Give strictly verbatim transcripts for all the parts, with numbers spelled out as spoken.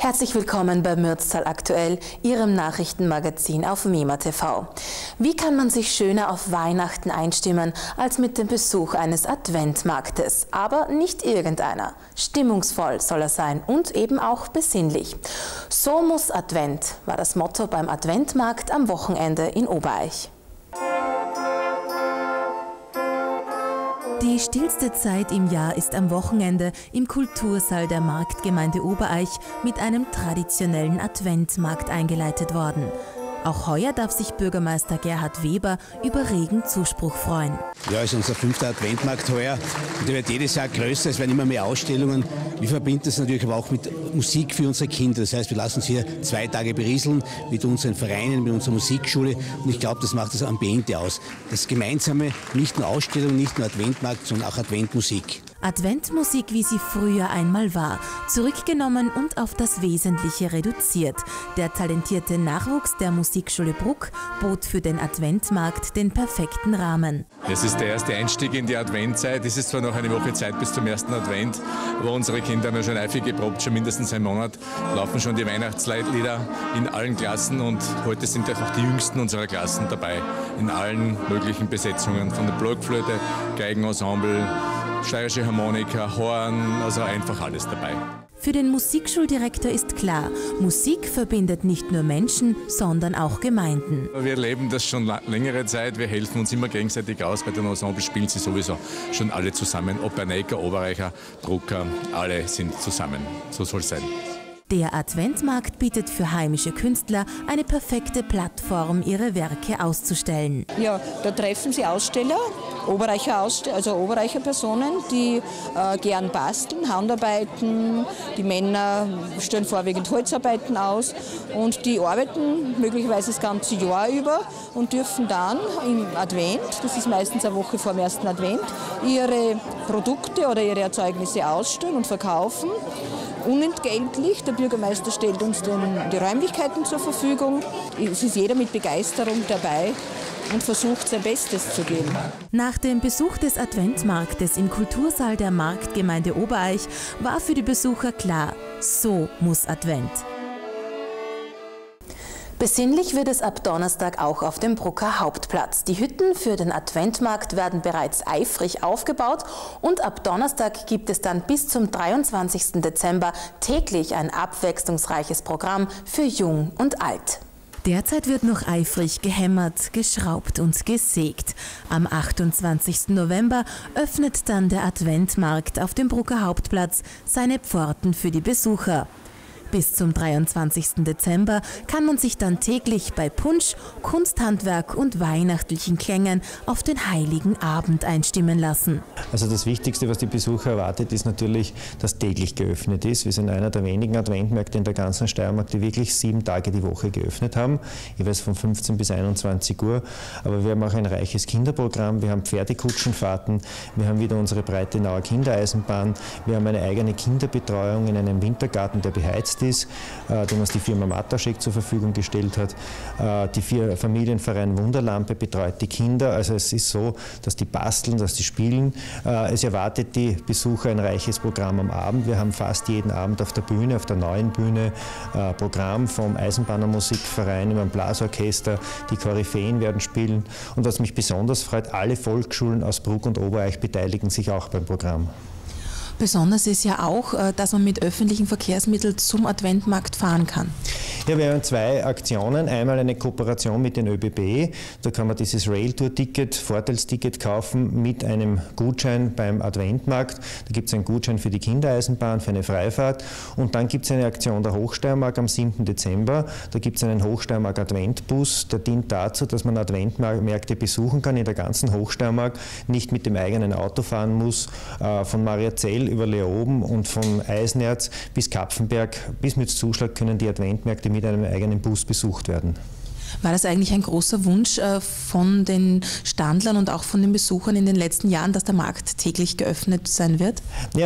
Herzlich willkommen bei Mürztal aktuell, Ihrem Nachrichtenmagazin auf Mema T V. Wie kann man sich schöner auf Weihnachten einstimmen als mit dem Besuch eines Adventmarktes? Aber nicht irgendeiner. Stimmungsvoll soll er sein und eben auch besinnlich. So muss Advent, war das Motto beim Adventmarkt am Wochenende in Obereich. Die stillste Zeit im Jahr ist am Wochenende im Kultursaal der Marktgemeinde Obereich mit einem traditionellen Adventmarkt eingeleitet worden. Auch heuer darf sich Bürgermeister Gerhard Weber über regen Zuspruch freuen. Ja, es ist unser fünfter Adventmarkt heuer und der wird jedes Jahr größer, es werden immer mehr Ausstellungen. Wir verbinden das natürlich aber auch mit Musik für unsere Kinder. Das heißt, wir lassen uns hier zwei Tage berieseln mit unseren Vereinen, mit unserer Musikschule und ich glaube, das macht das Ambiente aus. Das Gemeinsame, nicht nur Ausstellung, nicht nur Adventmarkt, sondern auch Adventmusik. Adventmusik, wie sie früher einmal war, zurückgenommen und auf das Wesentliche reduziert. Der talentierte Nachwuchs der Musikschule Bruck bot für den Adventmarkt den perfekten Rahmen. Es ist der erste Einstieg in die Adventzeit. Es ist zwar noch eine Woche Zeit bis zum ersten Advent, aber unsere Kinder haben schon eifrig geprobt, schon mindestens einen Monat, laufen schon die Weihnachtslieder in allen Klassen und heute sind auch die Jüngsten unserer Klassen dabei, in allen möglichen Besetzungen, von der Blockflöte, Geigenensemble, steirische Harmonika, Horn, also einfach alles dabei. Für den Musikschuldirektor ist klar, Musik verbindet nicht nur Menschen, sondern auch Gemeinden. Wir erleben das schon längere Zeit, wir helfen uns immer gegenseitig aus, bei den Ensembles spielen sie sowieso schon alle zusammen, ob Bernecker, Obereicher, Brucker, alle sind zusammen, so soll es sein. Der Adventmarkt bietet für heimische Künstler eine perfekte Plattform, ihre Werke auszustellen. Ja, da treffen Sie Aussteller, Obereicher Aussteller, also Obereicher Personen, die äh, gern basteln, Handarbeiten. Die Männer stellen vorwiegend Holzarbeiten aus und die arbeiten möglicherweise das ganze Jahr über und dürfen dann im Advent, das ist meistens eine Woche vor dem ersten Advent, ihre Produkte oder ihre Erzeugnisse ausstellen und verkaufen. Unentgeltlich, der Bürgermeister stellt uns den, die Räumlichkeiten zur Verfügung. Es ist jeder mit Begeisterung dabei und versucht sein Bestes zu geben. Nach dem Besuch des Adventmarktes im Kultursaal der Marktgemeinde Obereich war für die Besucher klar, so muss Advent. Besinnlich wird es ab Donnerstag auch auf dem Brucker Hauptplatz. Die Hütten für den Adventmarkt werden bereits eifrig aufgebaut und ab Donnerstag gibt es dann bis zum dreiundzwanzigsten Dezember täglich ein abwechslungsreiches Programm für Jung und Alt. Derzeit wird noch eifrig gehämmert, geschraubt und gesägt. Am achtundzwanzigsten November öffnet dann der Adventmarkt auf dem Brucker Hauptplatz seine Pforten für die Besucher. Bis zum dreiundzwanzigsten Dezember kann man sich dann täglich bei Punsch, Kunsthandwerk und weihnachtlichen Klängen auf den heiligen Abend einstimmen lassen. Also das Wichtigste, was die Besucher erwartet, ist natürlich, dass täglich geöffnet ist. Wir sind einer der wenigen Adventmärkte in der ganzen Steiermark, die wirklich sieben Tage die Woche geöffnet haben, jeweils von fünfzehn bis einundzwanzig Uhr. Aber wir haben auch ein reiches Kinderprogramm, wir haben Pferdekutschenfahrten, wir haben wieder unsere Breitenauer Kindereisenbahn, wir haben eine eigene Kinderbetreuung in einem Wintergarten, der beheizt ist, äh, den uns die Firma Mataschek zur Verfügung gestellt hat. Äh, die vier Familienverein Wunderlampe betreut die Kinder. Also es ist so, dass die basteln, dass die spielen. Äh, es erwartet die Besucher ein reiches Programm am Abend. Wir haben fast jeden Abend auf der Bühne, auf der neuen Bühne, äh, Programm vom Eisenbahnermusikverein über ein Blasorchester. Die Koryphäen werden spielen. Und was mich besonders freut, alle Volksschulen aus Bruck und Obereich beteiligen sich auch beim Programm. Besonders ist ja auch, dass man mit öffentlichen Verkehrsmitteln zum Adventmarkt fahren kann. Ja, wir haben zwei Aktionen. Einmal eine Kooperation mit den ÖBB. Da kann man dieses Railtour-Ticket, Vorteilsticket kaufen mit einem Gutschein beim Adventmarkt. Da gibt es einen Gutschein für die Kindereisenbahn, für eine Freifahrt. Und dann gibt es eine Aktion der Hochsteiermark am siebten Dezember. Da gibt es einen Hochsteiermark Adventbus. Der dient dazu, dass man Adventmärkte besuchen kann in der ganzen Hochsteiermark, nicht mit dem eigenen Auto fahren muss, von Mariazell über Leoben und von Eisenerz bis Kapfenberg bis Mürzzuschlag können die Adventmärkte mit einem eigenen Bus besucht werden. War das eigentlich ein großer Wunsch von den Standlern und auch von den Besuchern in den letzten Jahren, dass der Markt täglich geöffnet sein wird? Ja,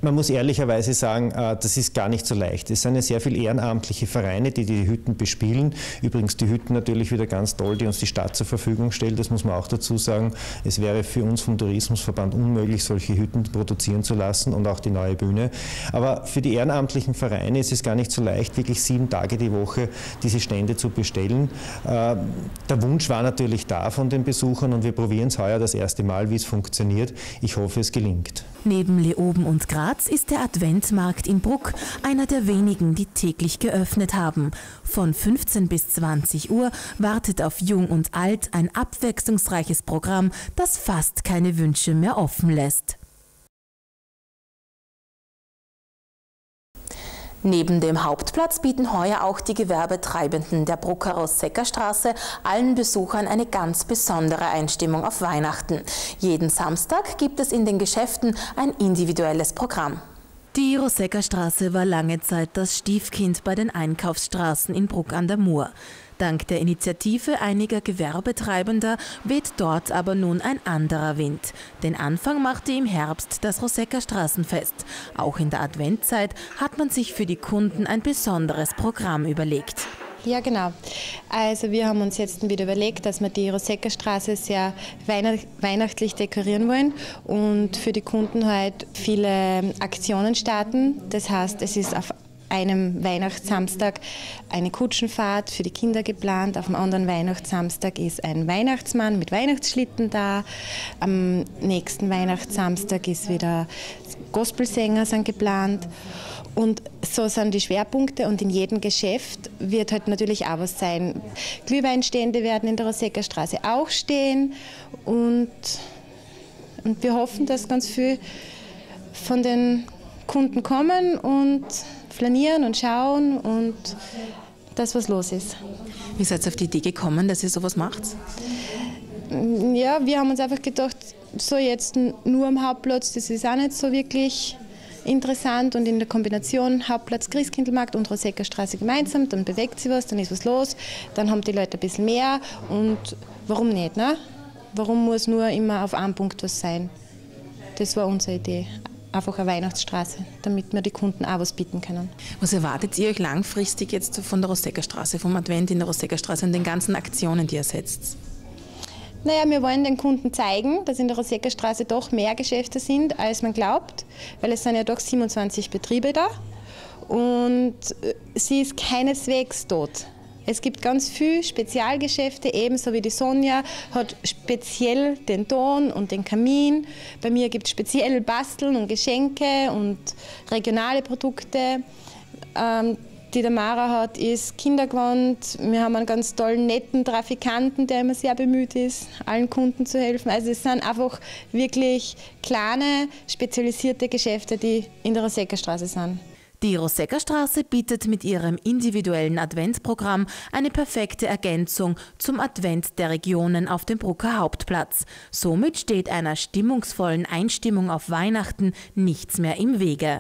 Man muss ehrlicherweise sagen, das ist gar nicht so leicht. Es sind ja sehr viele ehrenamtliche Vereine, die die Hütten bespielen. Übrigens die Hütten natürlich wieder ganz toll, die uns die Stadt zur Verfügung stellt. Das muss man auch dazu sagen. Es wäre für uns vom Tourismusverband unmöglich, solche Hütten produzieren zu lassen und auch die neue Bühne. Aber für die ehrenamtlichen Vereine ist es gar nicht so leicht, wirklich sieben Tage die Woche diese Stände zu bestellen. Der Wunsch war natürlich da von den Besuchern und wir probieren es heuer das erste Mal, wie es funktioniert. Ich hoffe, es gelingt. Neben Leoben und Graz ist der Adventmarkt in Bruck einer der wenigen, die täglich geöffnet haben. Von fünfzehn bis zwanzig Uhr wartet auf Jung und Alt ein abwechslungsreiches Programm, das fast keine Wünsche mehr offen lässt. Neben dem Hauptplatz bieten heuer auch die Gewerbetreibenden der Brucker Rosseckerstraße allen Besuchern eine ganz besondere Einstimmung auf Weihnachten. Jeden Samstag gibt es in den Geschäften ein individuelles Programm. Die Rosseckerstraße war lange Zeit das Stiefkind bei den Einkaufsstraßen in Bruck an der Mur. Dank der Initiative einiger Gewerbetreibender weht dort aber nun ein anderer Wind. Den Anfang machte im Herbst das Rosseckerstraßenfest. Auch in der Adventzeit hat man sich für die Kunden ein besonderes Programm überlegt. Ja, genau. Also wir haben uns jetzt wieder überlegt, dass wir die Rosseckerstraße sehr weihnachtlich dekorieren wollen und für die Kunden halt viele Aktionen starten. Das heißt, es ist auf einem Weihnachtssamstag eine Kutschenfahrt für die Kinder geplant. Auf dem anderen Weihnachtssamstag ist ein Weihnachtsmann mit Weihnachtsschlitten da. Am nächsten Weihnachtssamstag ist wieder Gospelsänger sind geplant. Und so sind die Schwerpunkte und in jedem Geschäft wird halt natürlich auch was sein. Glühweinstände werden in der Rosseckerstraße auch stehen und, und wir hoffen, dass ganz viel von den Kunden kommen und flanieren und schauen und das, was los ist. Wie seid ihr auf die Idee gekommen, dass ihr sowas macht? Ja, wir haben uns einfach gedacht, so jetzt nur am Hauptplatz, das ist auch nicht so wirklich interessant und in der Kombination Hauptplatz Christkindlmarkt und Rosseckerstraße gemeinsam, dann bewegt sich was, dann ist was los, dann haben die Leute ein bisschen mehr und warum nicht, ne? Warum muss nur immer auf einem Punkt was sein? Das war unsere Idee. Einfach eine Weihnachtsstraße, damit wir die Kunden auch was bieten können. Was erwartet ihr euch langfristig jetzt von der Rosseckerstraße, vom Advent in der Rosseckerstraße und den ganzen Aktionen, die ihr setzt? Naja, wir wollen den Kunden zeigen, dass in der Rosseckerstraße doch mehr Geschäfte sind, als man glaubt, weil es sind ja doch siebenundzwanzig Betriebe da und sie ist keineswegs tot. Es gibt ganz viele Spezialgeschäfte, ebenso wie die Sonja hat speziell den Ton und den Kamin. Bei mir gibt es speziell Basteln und Geschenke und regionale Produkte. Ähm, die der Mara hat, ist Kindergewand. Wir haben einen ganz tollen, netten Trafikanten, der immer sehr bemüht ist, allen Kunden zu helfen. Also es sind einfach wirklich kleine, spezialisierte Geschäfte, die in der Rosseckerstraße sind. Die Rosseckerstraße bietet mit ihrem individuellen Adventsprogramm eine perfekte Ergänzung zum Advent der Regionen auf dem Brucker Hauptplatz. Somit steht einer stimmungsvollen Einstimmung auf Weihnachten nichts mehr im Wege.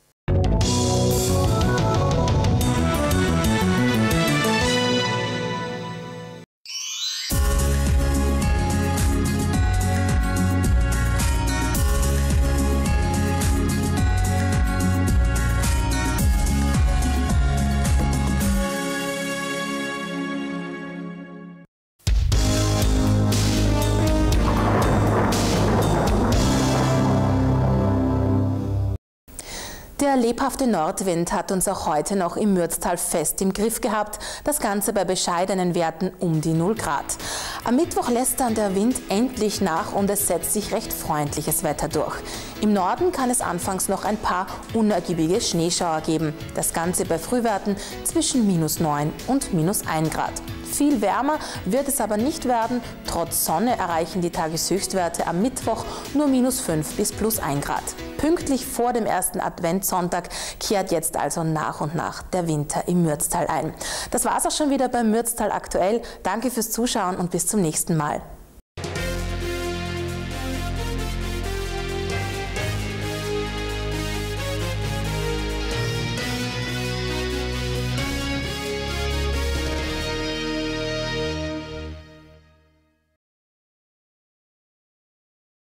Der lebhafte Nordwind hat uns auch heute noch im Mürztal fest im Griff gehabt, das Ganze bei bescheidenen Werten um die null Grad. Am Mittwoch lässt dann der Wind endlich nach und es setzt sich recht freundliches Wetter durch. Im Norden kann es anfangs noch ein paar unergiebige Schneeschauer geben, das Ganze bei Frühwerten zwischen minus neun und minus ein Grad. Viel wärmer wird es aber nicht werden. Trotz Sonne erreichen die Tageshöchstwerte am Mittwoch nur minus fünf bis plus ein Grad. Pünktlich vor dem ersten Adventssonntag kehrt jetzt also nach und nach der Winter im Mürztal ein. Das war's auch schon wieder beim Mürztal aktuell. Danke fürs Zuschauen und bis zum nächsten Mal.